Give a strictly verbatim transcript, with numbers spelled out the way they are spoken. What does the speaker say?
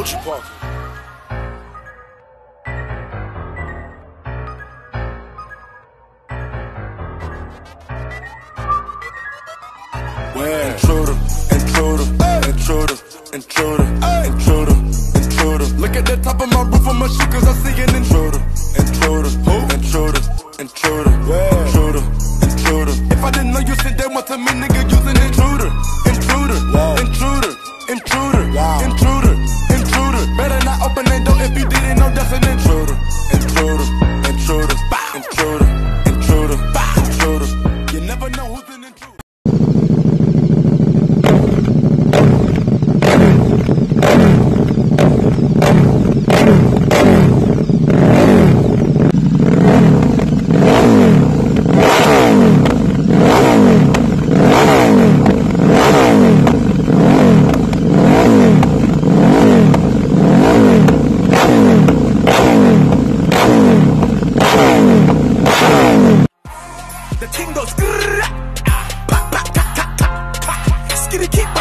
Culture Parker. Where? Intruder, intruder, intruder, intruder, intruder, intruder. Look at the top of my roof on my shoe cause I see an intruder. Intruder, who? Intruder, intruder, where? Intruder, intruder. If I didn't know you said that one to me, nigga, you's an intruder. Intruder, wow. Intruder, intruder, wow. Intruder, intruder. Better not open that door if you didn't know that's an intruder. Intruder, intruder, bah. Intruder, intruder, bah. Intruder. You never know who's an intruder. The king goes grrrr, ah, pa, pa, ta, ta, ta, ta. Skitty keep